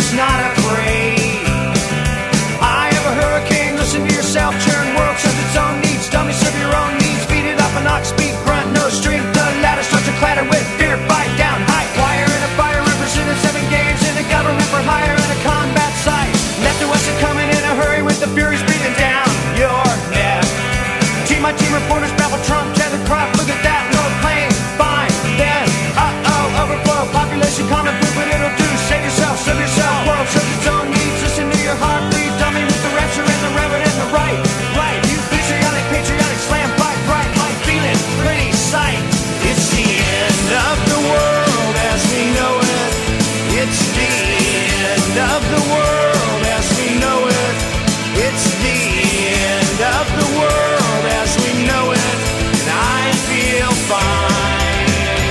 is not afraid. I have a hurricane, listen to yourself churn. World serves its own needs, dummy serve your own needs. Beat it up an ox, speak, grunt, no strength. The ladder starts to clatter with fear, bite down, high wire and a fire represented 7 games in the government for hire and a combat site. Left to us are coming in a hurry with the furies breathing down your neck. Team my team reporters babble Trump, tether crop, look at that, no plane, fine, then, overflow, population common food, but it'll do, save yourself, serve yourself, world serves its own needs, listen to your heart, breathe, dummy with the rapture and the reverend and the right, you patriotic, slam, fight, bright, light, feeling, pretty sight. It's the end of the world as we know it, it's the end of the world as we know it, it's the end of the world as we know it, and I feel fine.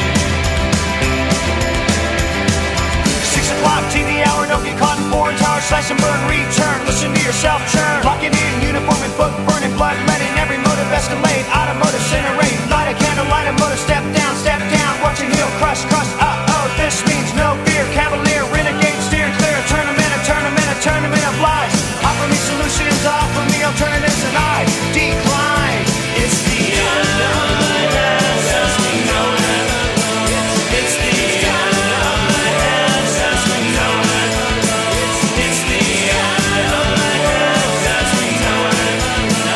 6 o'clock TV hour, don't get caught in foreign tower, slice and burn, return, listen to yourself churn, lock it in, uniform and book, burning blood, letting every motive escalate, automotive incinerate, light a candle, light a motor, step down, watch it heal, crush, this means no fear, cavalier, renegade, steer clear, tournament of lies, offer me solutions, offer me alternatives, and I decline. It's the end of the world as we know it, it's the end of the world as we know it, it's the end of the world as we know it,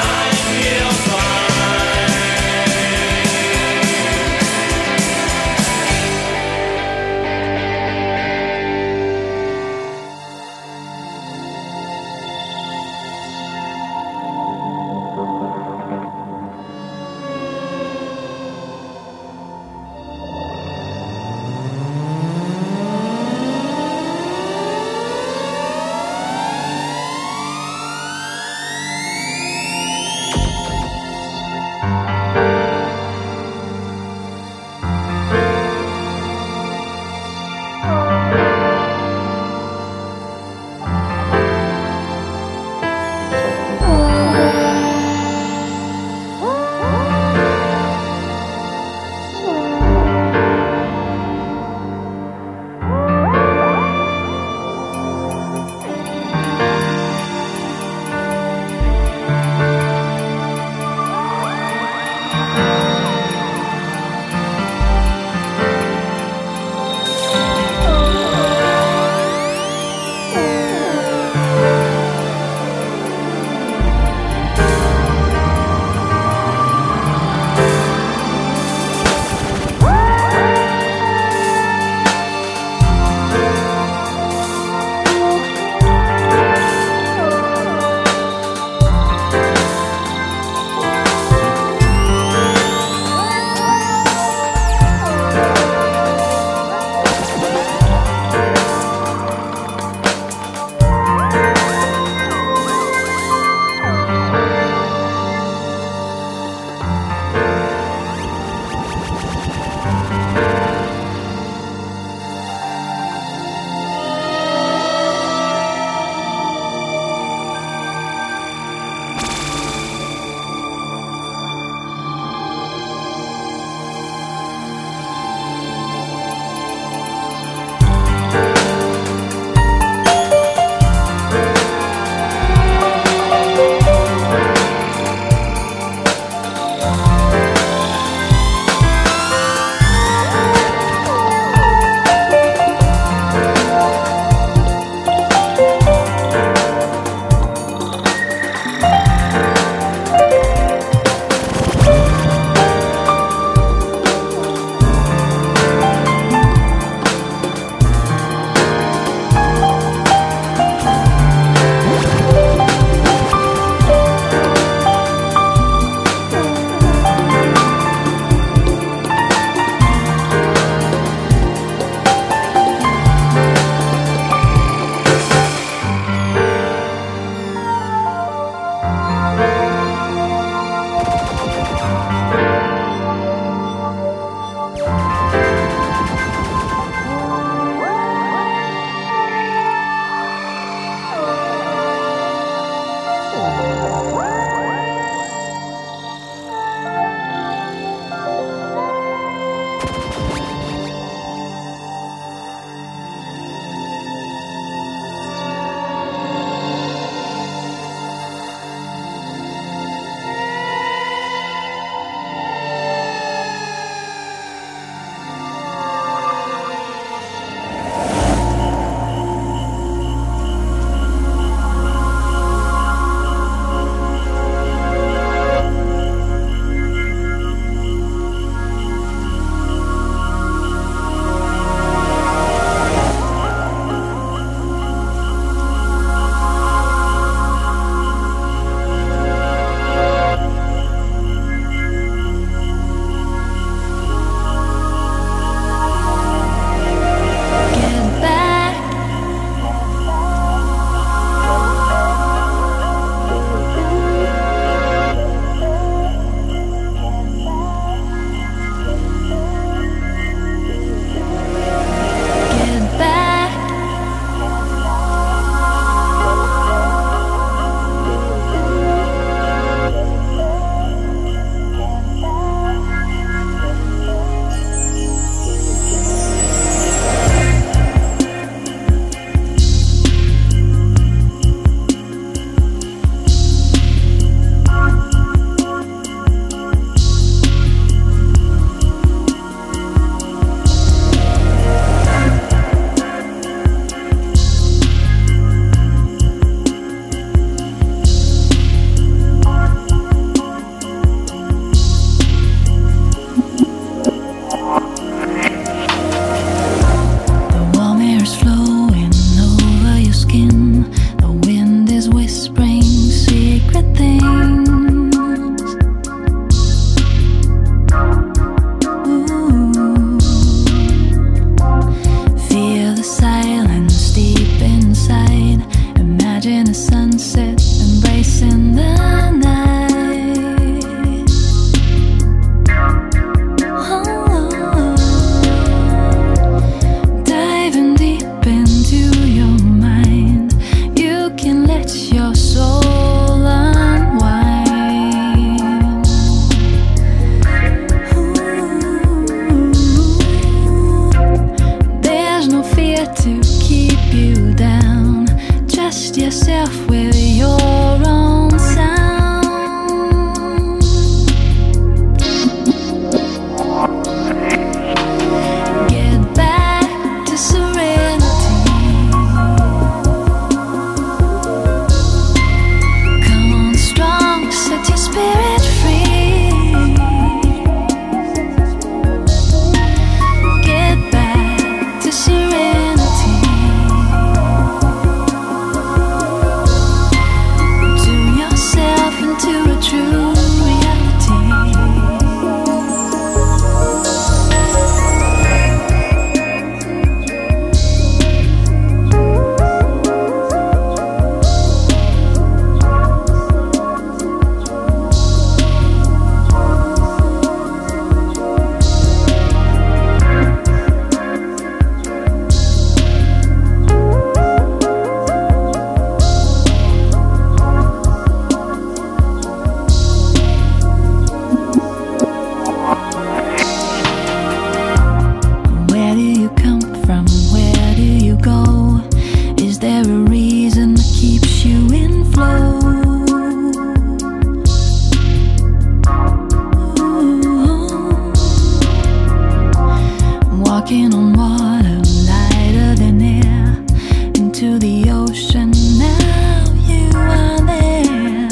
walking on water, lighter than air, into the ocean. Now you are there.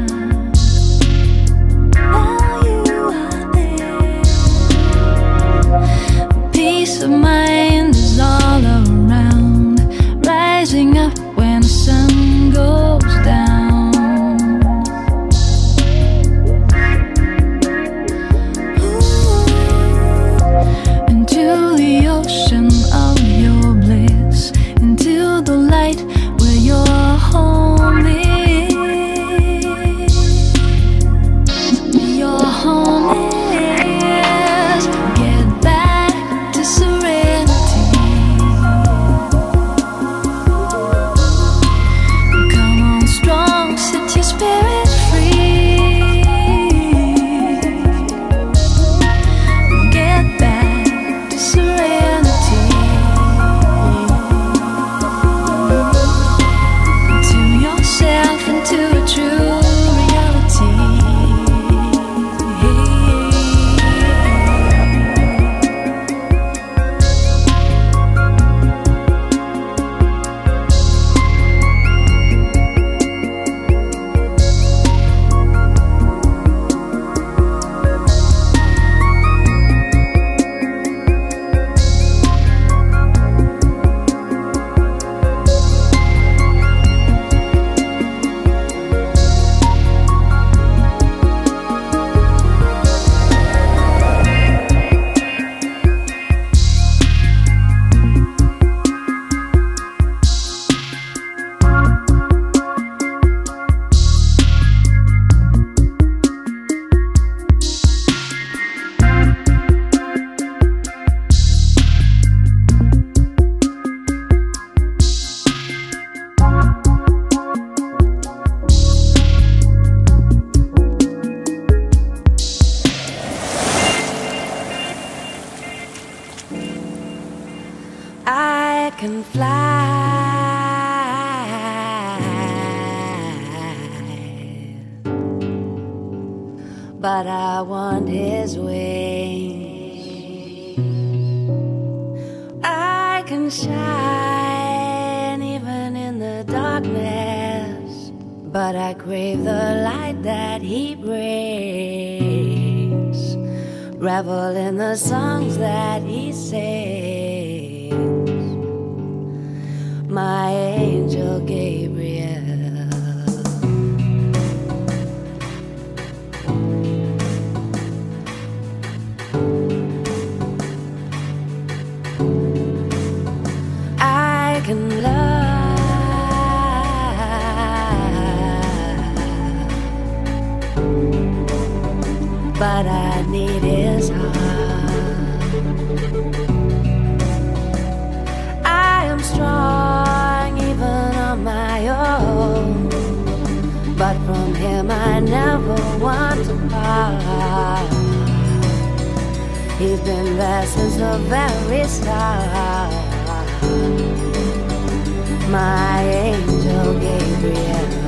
Now you are there. Peace of mind is all around, rising up when the sun goes down. Into the ocean of your bliss, into the light where your home is. Your home is. Get back to serenity. Come on strong, set your spirit free. Get back to serenity. To yourself and to a true reality. I can fly, but I want his wings. I can shine even in the darkness, but I crave the light that he brings. Revel in the songs that he sings. My angel Gabriel. I can love, but I need his heart. I am strong even on my own, but from him I never want to part. He's been there since the very start. My angel Gabriel.